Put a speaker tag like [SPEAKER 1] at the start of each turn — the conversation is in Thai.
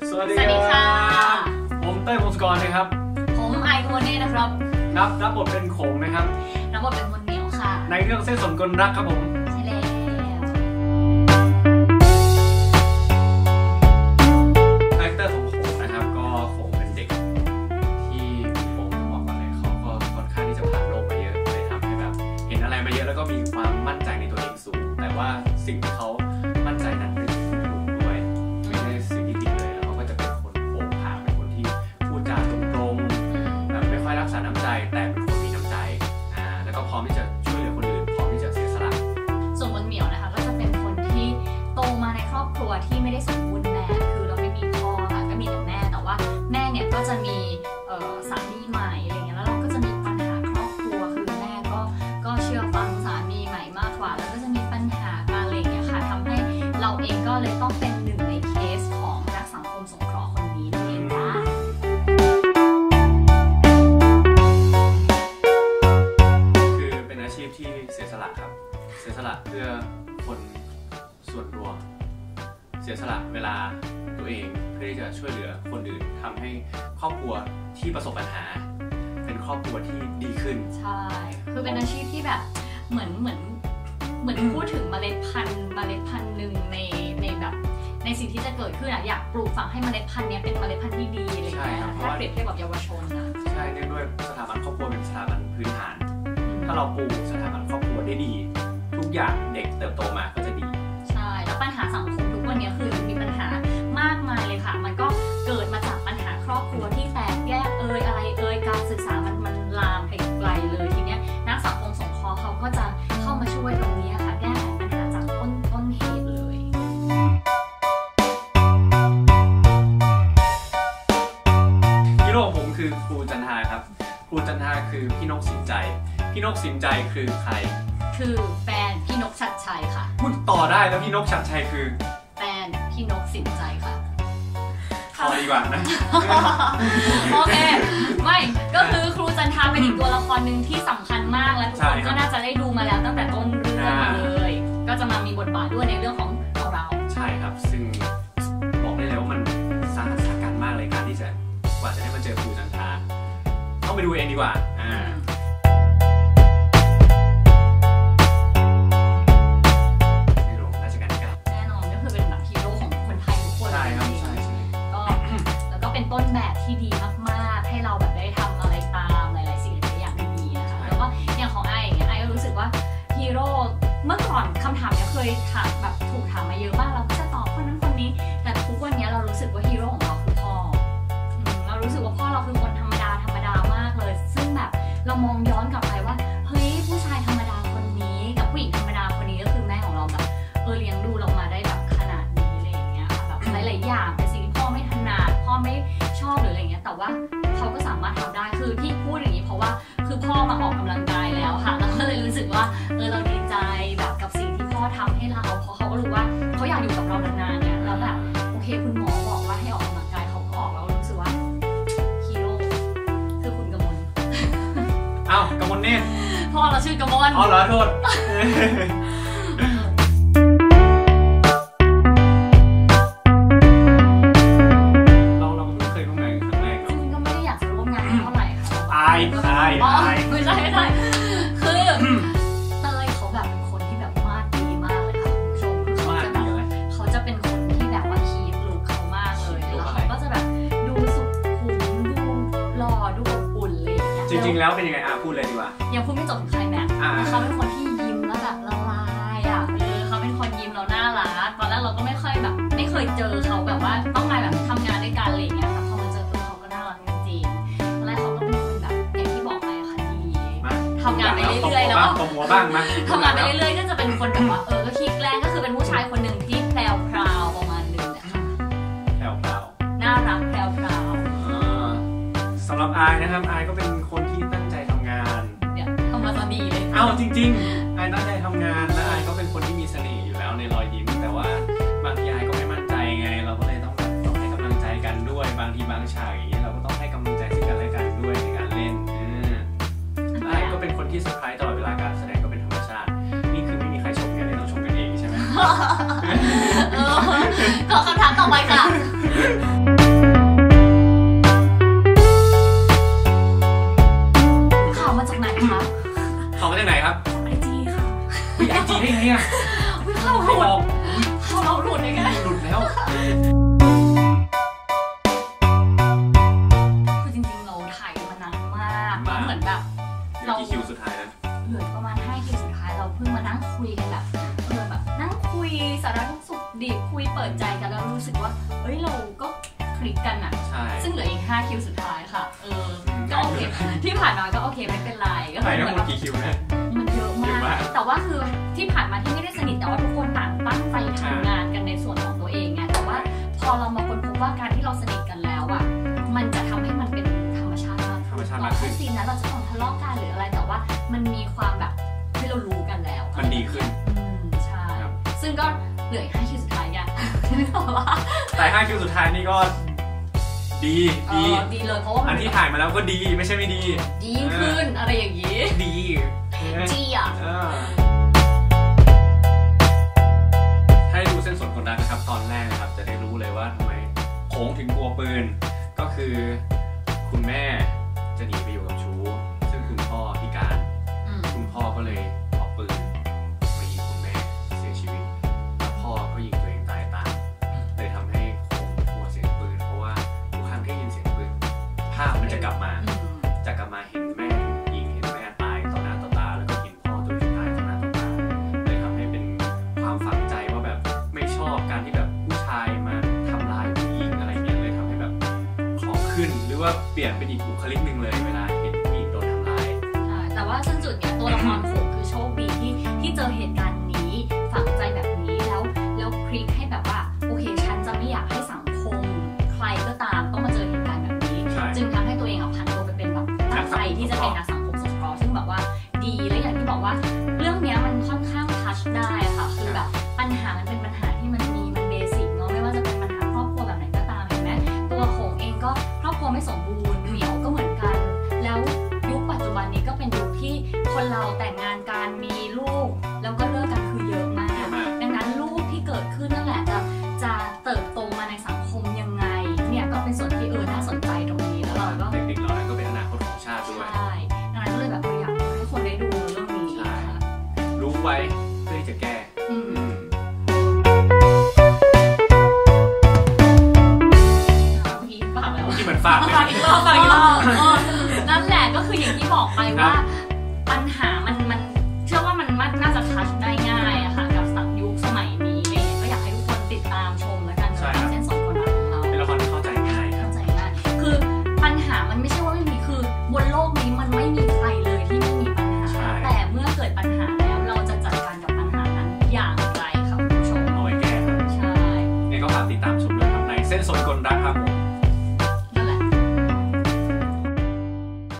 [SPEAKER 1] สวัสดีค่ะผมเต้ยพงศกรนะครับ
[SPEAKER 2] ผมไอโคเน่นะครับ
[SPEAKER 1] รับบทเป็นโขงนะครับ
[SPEAKER 2] รับบทเป็นมนเหนียวค่ะ
[SPEAKER 1] ในเรื่องเส้นสนกลรักครับผม
[SPEAKER 2] ใช่แล้ว
[SPEAKER 1] คาแรคเตอร์ของโขงนะครับก็โขงเป็นเด็กที่ผมบอกก่อนเลยเขาก็ค่อนข้างที่จะผ่านโลกมาเยอะเลยทำให้แบบเห็นอะไรมาเยอะแล้วก็มีความมั่นใจในตัวเองสูงแต่ว่าสิ่งที่เขามั่นใจนั้นเป็นสิ่งที่ถูกด้วยไม่ใช่สิ่งที่ผิดเลยแล้วเขาก็จะเป็นคนโผงผางเป็นคนที่พูดจาตรงๆแบบไม่ค่อยรักษาน้ำใจแต่เป็นคนมีน้ำใจแล้วก็พร้อมที่จะช่วยเหลือคนอื่นพร้อมที่จะเสียสละ
[SPEAKER 2] ส่วนมนเหมียวนะคะก็จะเป็นคนที่โตมาในครอบครัวที่ไม่ได้สมบูรณ์แบบคือเราไม่มีพ่อค่ะก็มีแต่แม่แต่ว่าแม่เนี่ยก็จะมีสามีใหม่อะไรเงี้ยแล้วเราก็จะมีปัญหาครอบครัวคือแม่ก็เชื่อฟังสามีใหม่มากกว่าแล้วก็จะมีปัญหาการอะไรเงี้ยค่ะทำให้เราเองก็เลยต้องเป็นหนึ่งในเคสของนักสังคมสงเคราะห์คนนี้นั่นเองจ้า
[SPEAKER 1] คือเป็นอาชีพที่เสียสละครับเสียสละเพื่อคนส่วนรวมเสียสละเวลาตัวเองเพื่อที่จะช่วยเหลือคนอื่นทำให้ครอบครัวที่ประสบปัญหาเป็นครอบครัวที่ดีขึ้น
[SPEAKER 2] ใช่คือเป็นอาชีพที่แบบเหมือนพูดถึงเมล็ดพันธุ์หนึ่งในแบบในสิ่งที่จะเกิดขึ้นอะอยากปลูกฝังให้เมล็ดพันธุ์นี้เป็นเมล็ดพันธุ์ที่ดีอะไรอย่างเงี้ยถ้าเปรียบเทียบกับเยาวชนนะ
[SPEAKER 1] ใช่เนื่องด้วยสถาบันครอบครัวเป็นสถาบันพื้นฐานถ้าเราปลูกสถาบันครอบครัวได้ดีทุกอย่างเด็กเติบโตมาก็จะดี
[SPEAKER 2] ใช่แล้วปัญหาสังคมทุกวันนี้คือมันมีปัญหามากมายเลยค่ะมันก็เกิดมาจากปัญหาครอบครัวที่แตกแยกอะไรการศึกษามันลามไปไกลเลยทีเนี้ยนักสังคมสงเคราะห์เขาก็จะเข้ามาช่วยตรงนี้ค่ะแก้ไขปัญหาจากต้นเหตุเลย
[SPEAKER 1] ฮีโร่ของผมคือครูจันทาครับครูจันทาคือพี่นกสินใจพี่นกสินใจคือใคร
[SPEAKER 2] คือแฟนพี่นกชัดชัยค่ะ
[SPEAKER 1] พูดต่อได้แล้วพี่นกชัดชัยคือ
[SPEAKER 2] แฟนพี่นกสินใจค่ะ
[SPEAKER 1] พอดีกว่านะ
[SPEAKER 2] โอเคไม่ก็คือครูจันทาเป็นอีกตัวละครหนึ่งที่สำคัญมากและทุกคนก็น่าจะได้ดูมาแล้วตั้งแต่ต้นเรื่องมาเลยก็จะมามีบทบาทด้วยในเรื่องของเรา
[SPEAKER 1] ใช่ครับซึ่งบอกได้เลยว่ามันสาหัสกันมากเลยการที่จะกว่าจะได้มาเจอครูจันทาต้องไปดูเองดีกว่า
[SPEAKER 2] ต้นแบบที่ดีมากๆให้เราแบบได้ทำอะไรตามหลายๆสิ่งหลายอย่างดีๆนะคะแล้วก็อย่างของไออย่างเงี้ยไอก็รู้สึกว่าฮีโร่เมื่อก่อนคำถามเนี้ยเคยถามแบบถูกถามมาเยอะมากเราก็จะตอบคนนั้นคนนี้แต่ทุกวันนี้เรารู้สึกว่าฮีโร่ของเราคือพ่อเรารู้สึกว่าพ่อเราคือคนธรรมดามากเลยซึ่งแบบเรามองย้อนกลับไปว่าเฮ้ยผู้ชายธรรมดาคนนี้กับผู้หญิงธรรมดาคนนี้ก็คือแม่ของเราแบบเลี้ยงดูเรามาได้แบบขนาดนี้อะไรอย่างเงี้ยแบบหลายๆอย่างเป็นสิ่งที่พ่อไม่ถนัดพ่อไม่ชอบหรืออะไรเงี้ยแต่ว่าเขาก็สามารถทำได้คือที่พูดอย่างนี้เพราะว่าคือพ่อมาออกกำลังกายแล้วค่ะเราก็เลยรู้สึกว่าเราดีใจแบบกับสิ่งที่พ่อทำให้เราเพราะเขาก็รู้ว่าเขาอยากอยู่กับเรานานๆเนี่ยแล้วแบบโอเคคุณหมอบอกว่าให้ออกกำลังกายเขาก็ออกแล้วรู้สึกว่าฮีโร่คือคุณกมล
[SPEAKER 1] อ้าวกมลเนี่ย
[SPEAKER 2] พ่อเราชื่อกมล
[SPEAKER 1] อ๋อเหรอโทษ
[SPEAKER 2] ไม่ใช่คือเตยเขาแบบเป็นคนที่แบบมาดดีมากเลยค่ะคุณผู้ชมเขาจะเป็นคนที่แบบว่าคีปลุคเขามากเลยแล้วเขาก็จะแบบดูสุขุมดูหล่อดูอบอุ่นเลย
[SPEAKER 1] จริงๆแล้วเป็นยังไงพูดเลยดีกว่า
[SPEAKER 2] ยังพูดไม่จบถึงใครแม็กเขาเป็นคนที่ยิ้มแล้วแบบละลายเขาเป็นคนยิ้มแล้วน่ารักตอนแรกเราก็ไม่เคยเจอเขาแบบว่าต้องมาแบบทำงานด้วยกันอะไรอย่างเงี้ยแต่พอมาเจอเขาก็น่ารักจริงๆตอนแรกเขาก็เป็นคนแบบอย่างที่บอกไปค่ะดีทำงานไปเรื่อยๆแล้วก็
[SPEAKER 1] ตบหัวบ้างนะ
[SPEAKER 2] ทำงานไปเรื่อยๆก็จะเป็นคนแบบว่าก็ขี้แกล้งก็คือเป็นผู้ชายคนหนึ่งที่แพรวพราวประมาณนึงแหละค่ะ
[SPEAKER 1] แพรวพราว
[SPEAKER 2] น่ารักแพรวพราว
[SPEAKER 1] สำหรับอายนะครับอายก็เป็นคนที่ตั้งใจทำงาน
[SPEAKER 2] เนี่ยทำมาตอนดีเลย
[SPEAKER 1] จริงๆอายตั้งใจทำงานและอายก็เป็นคนที่มีเสน่ห์อยู่แล้วในรอยยิ้มแต่ว่าบางทีอายก็ไม่มั่นใจไงเราก็เลยต้องให้กำลังใจกันด้วยบางทีบางฉากอย่างนี้เราก็ต้องให้กำลังใจซึ่งกันและกันด้วยในการเล่นอายก็เป็นคนที่เซอร์ไพรส์ตลอดเวลาการแสดงก็เป็นธรรมชาตินี่คือไม่มีใครชมกันเลยต้องชมกันเองใช่ไหม
[SPEAKER 2] ขอคำถามต่อไปค่ะลิกกันอ่ะซึ่งเหลืออีก5คิวสุดท้ายค่ะก็โอเคที่ผ่านมาก็โอเคไม่เป็นไรก็
[SPEAKER 1] คือเหมือนแบบกี่คิวนะ
[SPEAKER 2] มันเยอะมากแต่ว่าคือที่ผ่านมาที่ไม่ได้สนิทแต่ว่าทุกคนต่างตั้งใจทำงานกันในส่วนของตัวเองไงแต่ว่าพอเรามาค้นพบว่าการที่เราสนิทกันแล้วอ่ะมันจะทำให้มันเป็นธรรมชาติมากขึ้นซีนนั้นเราจะต้องทะเลาะกันหรืออะไรแต่ว่ามันมีความแบบที่เรารู้กันแล้ว
[SPEAKER 1] มันดีขึ้น
[SPEAKER 2] ใช่ซึ่งก็เหลือ5คิวสุดท้ายไง
[SPEAKER 1] แต่5คิวสุดท้ายนี่ก็ดี
[SPEAKER 2] เลยเพราะว่า
[SPEAKER 1] อันที่ถ่ายมาแล้วก็ดีไม่ใช่ไม่ดี
[SPEAKER 2] ขึ้นอะไรอย่างนี้
[SPEAKER 1] ดี
[SPEAKER 2] อ่ะ
[SPEAKER 1] ให้ดูเส้นสนคนรักนะครับตอนแรกนะครับจะได้รู้เลยว่าทำไมโค้งถึงกลัวปืนก็คือคุณแม่จะหนีไปอยู่กับชู้ซึ่งคุณพ่อพิการคุณพ่อก็เลยเอาปืนมายิงคุณแม่เสียชีวิตแล้วพ่อก็ยิงตัวเองตายตามเลยทำให้โค้งกลัวเสียงปืนเพราะว่าทุกครั้งที่ยินเสียงปืนภาพมันจะกลับมาเห็นแม่ยิงเห็นแม่ตายต่อหน้าต่อตาแล้วก็เห็นพ่อตัวเองตายต่อหน้าต่อตาเลยทำให้เป็นความฝังใจว่าแบบไม่ชอบการที่แบบผู้ชายมาทำร้ายผู้หญิงอะไรเงี้ยเลยทำให้แบบของขึ้นหรือว่าเปลี่ยนเป็นอีกบุคลิกหนึ่งเลยเวลาเห็นผู้หญิงโดนทำร้าย
[SPEAKER 2] ใช่แต่ว่าซึ่งจุดเนี้ยตัวละครโขงคือโชคดีที่เจอเหตุการณ์นี้ฝังใจแบบนี้แล้วคลิกให้แบบว่าโอเคฉันจะไม่อยากให้สังคมใครก็ตามต้องมาเจอเหตุการณ์แบบนี้จึงทำให้ตัวเองผันตัวไปเป็นแบบตั้งใจที่จะเป็นนักสังคมสงเคราะห์ซึ่งแบบว่าดีและอย่างที่บอกว่าเรื่องนี้มันค่อนข้างทัชได้ค่ะคือแบบปัญหามันเป็นปัญหาที่มันเบสิกเนาะไม่ว่าจะเป็นปัญหาครอบครัวแบบไหนก็ตามเห็นไหมตัวโขงเองก็ครอบครัวไม่สมบูรณ์เหมียวก็เหมือนกันแล้วยุคปัจจุบันนี้ก็เป็นยุคที่คนเราแต่งงานกันมีลูกแล้วก็เลิกกันคือเยอะมากดังนั้นลูกที่เกิดขึ้นนั่นแหละจะเติบโตมาในสังคมยังไงเนี่ยก็เป็นส่วนที่น่าสนใจตรงนี้แล้วเราก็
[SPEAKER 1] เด็กๆเรานั้นก็เป็นอนาคตของชาติด้วย
[SPEAKER 2] ใช่ดังนั้นก็เลยแบบอยากให้คนได้ดูเรื่องนี้
[SPEAKER 1] รู้ไว้เพื่อที่จะแก้ที่เหมือนฝาก
[SPEAKER 2] อีกรอบนั่นแหละก็คืออย่างที่บอกไปว่าปัญหามันเชื่อว่ามันน่าจะทัชได้ง่ายอะค่ะกับยุคสมัยนี้เลยก็อยากให้ทุกคนติดตามชมแล้วกันเส้นสนคนรักของเรา
[SPEAKER 1] เป็นละครที่เข้าใจง่าย
[SPEAKER 2] คือปัญหามันไม่ใช่ว่าไม่มีคือบนโลกนี้มันไม่มีใครเลยที่ไม่มีปัญหาแต่เมื่อเกิดปัญหาแล้วเราจะจัดการกับปัญหานั้นอย่างไรครับคุณผู้ชม
[SPEAKER 1] เอาไว้แก้ครับ
[SPEAKER 2] ใช่
[SPEAKER 1] เนี่ยก็ฝากติดตามชมด้วยครับในเส้นสนคนรักครับผม